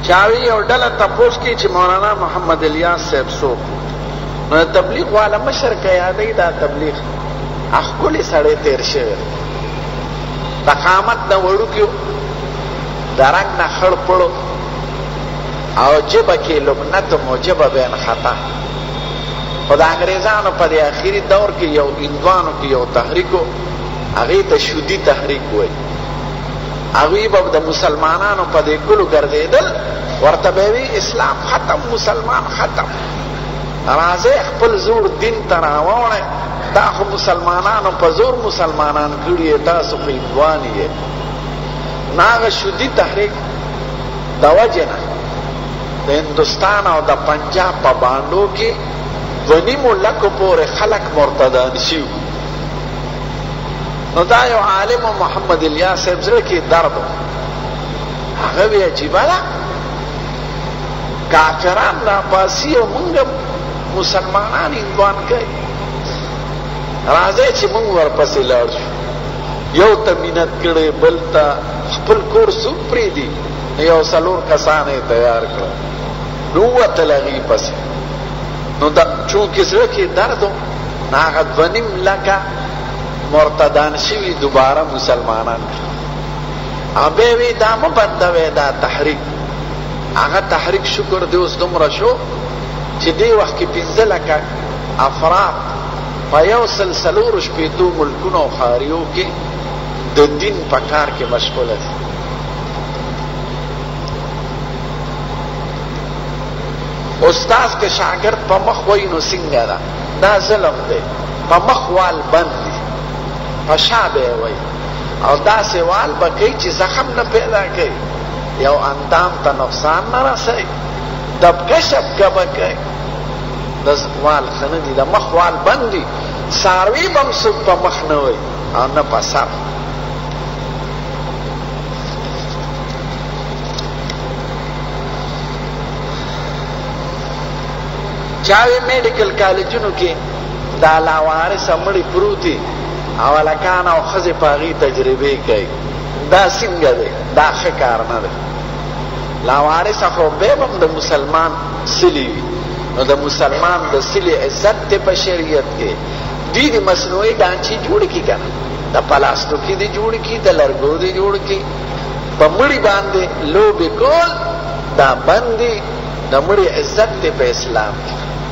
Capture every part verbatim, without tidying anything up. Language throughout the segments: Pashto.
چاوی یو ډله تپوس کی چې مولانا محمد الیاس صاحب څوک نو تبلیغ والا مشر که یادی دا تبلیغ اخکلی سړی تیر شوی د قامت د وړوکیو د رنګ نه خړ پړو او جبه کې لبنت موجبه بین خطا خو د انګریزانو په دې اخري دور کې یو هندوانو کې یو تحریکو هغې ته شودي تحریک وایي هغوی به د مسلمانانو په دې کلو ګرځېدل ورته به وي اسلام ختم مسلمان ختم راځئ خپل زور دین ته راوړئ دا خو مسلمانانو په زور مسلمانان کړي تاسو خو هندوان یې نو هغه شودي تحریک د وجې نه د هندوستان او د پنجاب په بانډو کې دوه نیمو لکو پورې خلک مرتدان شي نو دا یو عالم محمد الیاس صاحب زړه کې درد هغه وی عجیبه ده کافران راپاسي او موږ مسلمانان هندوان کوي راځئ چې موږ ورپسې لاړ شو یو ته مینت کړی بل ته خپل کور څوک پرېږدي یو څلور کسان یې تیار کړل نو ووتل هغې پسې نو دا چونکې زړه کې درد و نو هغه دوه نیم لکه مرتدان شوي دوباره مسلمانان او بیا وی دا مه بندوئ دا تحریک هغه تحریک شکر دی اوس دومره شو چې دې وخت کې پنځه لکه افراد په یو سل څلورو شپېتو ملکونو او ښاریو کې د دین په کار کې مشغوله دي استاذ که شاگرد په مخ وایي نو څنګه ده دا ظلم دی په مخ وال بند دي په شا به یې وایي او داسې وال به کوي چې زخم نه پیدا کوي یو اندام ته نقصان نه رسوي دبکه شبکه به کوي د وال ښه نه دي د مخ وال بند دي څاروي به هم څوک په مخ نه وایي او نه په سر چاوی میډیکل کالجونو کې دا لاوارثه مړي پروت دي او هلکان او ښځې په هغې تجربې کوي دا څنګه دی دا ښه کار نه دی لاوارثه خو بیا به هم د مسلمان سلي وي نو د مسلمان د سلي عزت دی په شریعت کې دوی د مصنوعي ډانچې جوړې کړي که نه د پلاستیکي دي جوړې کړي د لرګو دي جوړې کړي په مړي باندې لوبې کول دا بند دي د مړي عزت دی په اسلام کې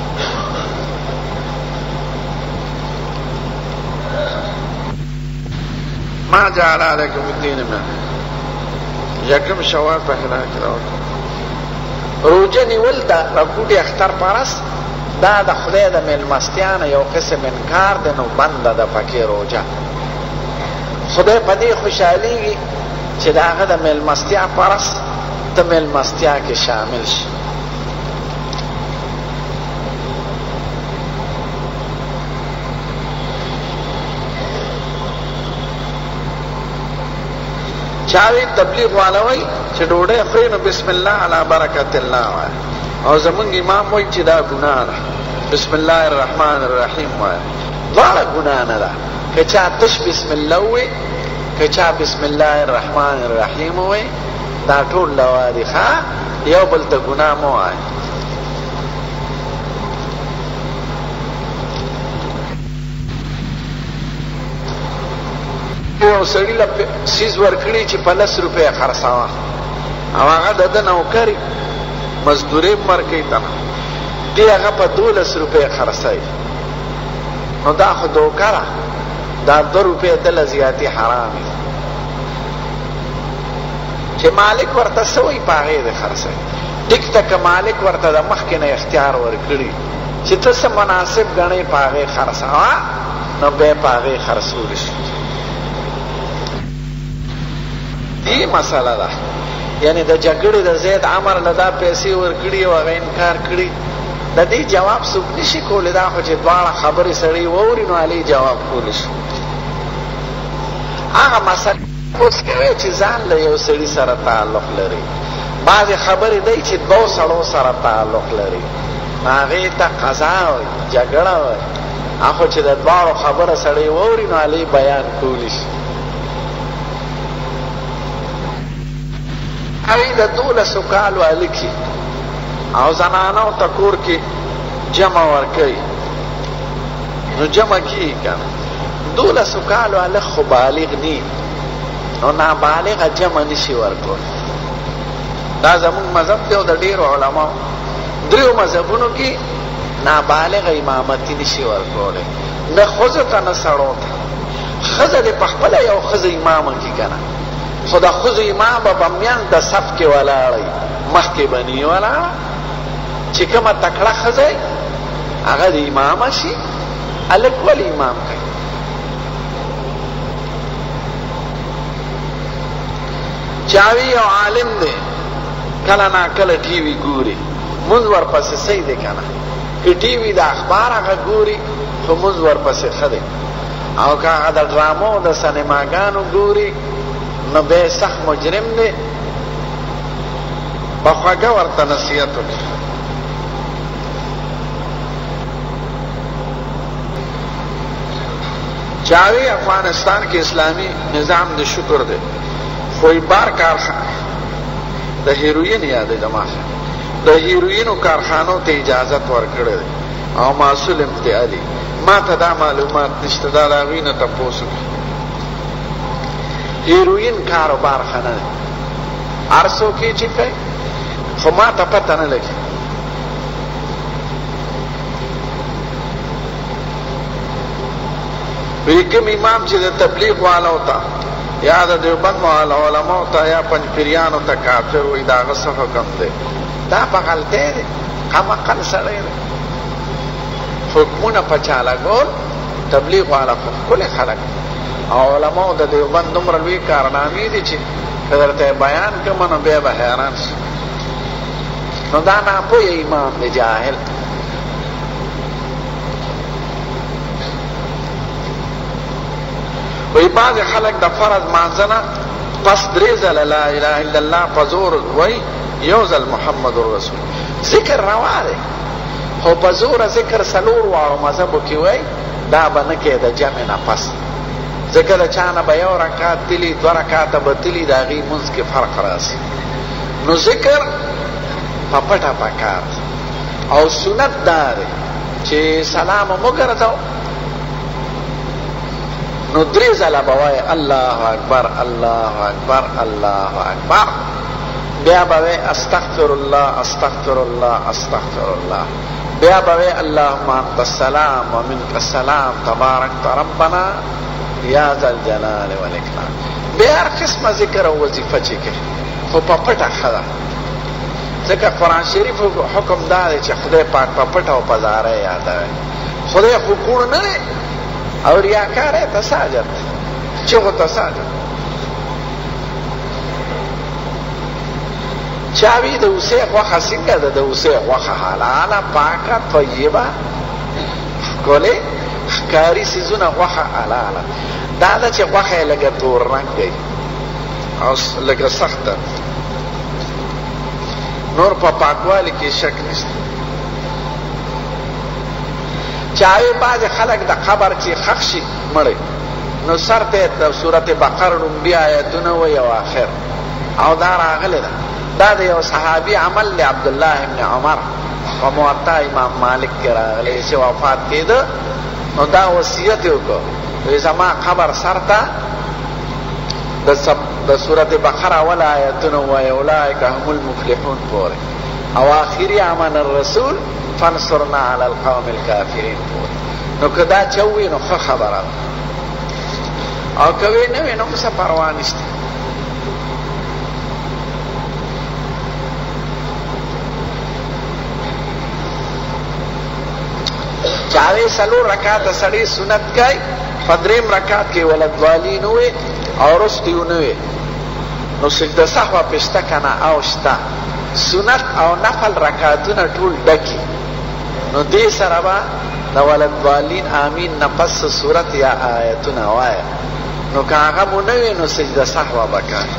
ما جعل علیکم الدین من یکم شوال په هلال کې راوړل روژه نیول د رګوټي اختر پرست دا د خدای د میلمستیا نه یو قسم انکار دی نو بنده ده پکې روژه خدای په دې خوشحالیږي چې د هغه د میلمستیا پرست ته میلمستیا کې شامل شي چاوی تبلیغ والا وای چې ډوډۍ خوري نو بسم الله علی برکت الله وای او زمونږ امام وای چې دا ګناه ده بسم الله الرحمن الرحیم وای دواړه ګناه نه ده که چا تش بسم الله وای که چا بسم الله الرحمن الرحیم وای دا ټول لواري ښه یو بل ته ګناه مه وای یو سړي له سیز ورکړي چې په لس روپۍ خرڅوه او هغه د ده نوکري مزدورۍ هم ورکوي ته نه دې هغه په دولس روپۍ خرڅوي نو دا خو دوکه ده دا دوه روپۍ دله زیاتې حرام دي چې مالک ورته څه وایي په هغې دې خرڅوي ټیک ته که مالک ورته د مخکې نه اختیار ورکړي چې ته څه مناسب ګڼې په هغې خرڅوه نو بیا په هغې خرڅولی شي دی مسئله ده یعنی د جګړې د زید عمر له دا پیسې ورکړي او هغه انکار کړي د دې جواب څوک نشي کولی دا خو چې دواړه خبرې سړی واوري نو هلې جواب کولی شي هغه مسئله اوس کوي چې ځان له یو سړي سره تعلق لري بعضې خبرې دی چې دوه سړو سره تعلق لري نو هغې ته قضا وایي جګړه وایي هغه چې د دواړو خبره سړی واوري نو هلې بیان کولی شي هغې د دولسو کالو هلکي او زنانو ته کور کې جمع ورکوي نو جمع کیږي که نه دولسو کالو هلک خو بالغ نی نو نابالغه جمع نشي ورکولی دا زمونږ مذهب دی او د ډېرو علماو دریو مذهبونو کې نابالغه امامتي نشي ورکولی نه ښځو ته نه سړو ته ښځه دې پخپله یو ښځه امامه کي که نه خو د ښځو امام به په میان د صف کې ولاړی مخکې به نی ولاړه چې کومه تکړه ښځه هغه د امامه شي هلک ولې امام کوي چاوی یو عالم دی کله نا کله ټي وي ګوري مونځ ورپسې صحیح دی که نه که ټي وي د اخبار هغه ګوري خو مونځ ورپسې ښه دی او که هغه د ډرامو د سینماګانو ګوري نو بیا سخت مجرم دی په خوږه ورته نصیحت وکړي چاوی افغانستان کې اسلامی نظام د شکر دی خو بار کارخانه د هیروین یادې زما د هیروینو کارخانو ته اجازت ورکړی دی او مسؤل امتیازي ما ته دا معلومات نشته دا د هغوی نه تپوس وکړي هیروین کاروبار ښه نه دی هر څوک یې چې کوي خو ما ته پته نه لګي وی کوم امام چې د تبلیغ والو ته یا د دیوبند علماو ته یا پنجپیریانو ته کافر وي د هغه څه حکم دی دا په غلطۍ دی قمقل سړی دی حکمونه په چا لګول تبلیغ والا خو ښکلي خلک او علماو د دیوبند دومره لوی کارنامې دي چې که درته بیان کړم نو بیا به حیران شي نو دا ناپوهه امام دی جاهل وی بعض خلق د فرض مانځنه پس درې ځله لا اله الا الله په زور وی یو ځل محمد رسول ذکر روا دی خو په زوره ذکر څلور واړو مذهبو کې وی دا به نه کې د جمع نه پس ځکه د چا نه به یو رکعت تلي دوه رکعته به تلي د هغې مونځ کې فرق راسي نو ذکر په پټه پکار او سنت دا دی چې سلام مو ګرځو نو درې ځله به وایي الله اکبر الله اکبر الله اکبر بیا به وایي استغفر الله استغفر الله استغفر الله بیا به وایي اللهم انت السلام ومنك السلام تبارکت ربنا یا ذا الجلال والاکرام بیا هر قسمه ذکر او وظیفه چې کوي خو په پټه ښه ده ځکه قرآن شریف حکم دا دی چې خدای پاک په پټه او په زاره یادوي خدای خو کوڼ نه دی او ریاکار ہے تساجد چغو تساجد چاوی د اوسه غوښه څنګه ده د اوسه غوښه حلاله پاکه طیبه ښکلې ښکاري څیزونه غوښه حلاله دا ده چې غوښه یې لږه تور رنګ کوي او لږه سخته نور په پاکوالي کې شک نشته چاوی بعض خلق د قبر چې خښ شي مړی نو سر ته د صورت بقره لومبي آیتونه وی او آخر او دا راغلی ده دا د یو صحابي عمل دی عبدالله ابن عمر په موطا امام مالک کې راغلی چې وفات کېده نو دا وصیت یې وکړو وی زما قبر سر ته د صورت بقره اول آیتونه وی اولئک هم المفلحون پورې او آخري آمن الرسول فانصرنا علی القوم الکافرین پورې نو که دا چوي نو ښه خبره ده او که وی نه وي نو څه پروا نشته چاوی څلور رکعته سړی سنت کوي په درېیم رکعت کې ولدوالین وي او رستي ونه وي نو سجده سهوه پې شته که نه او شته سنت او نفل رکعتونه ټول ډکي نو دې سره به د ولدوالین آمین نه پس صورت یا آیتونه وایه نو که هغه مو نه وي نو سجده سهوه به کوي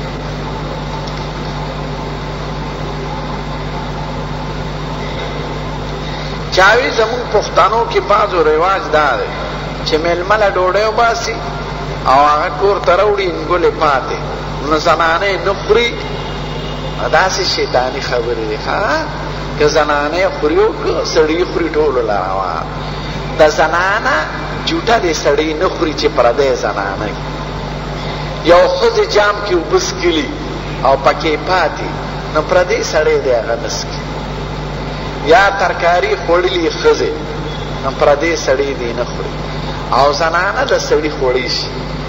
چاوی زمون پښتنو کې بعضو رواج دا دی چې میلمه له ډوډۍ وباسي او هغه کور ته راوړي انګولې پاتې نو زنانې نه خوري داسې شیطاني خبرې دي ښه که زنانه خوري او که سړي خوري ټولو له روا د زنانه جوټه د سړي نه خوري چې پردی زنانه یو ښځې جام کې اوبه څښلي او پکې پاتې نو پردی سړی دی هغه نه څښي یا ترکاري خوړلي ښځې نو پردی سړی دی نه خوري او زنانه د سړي خوړی شي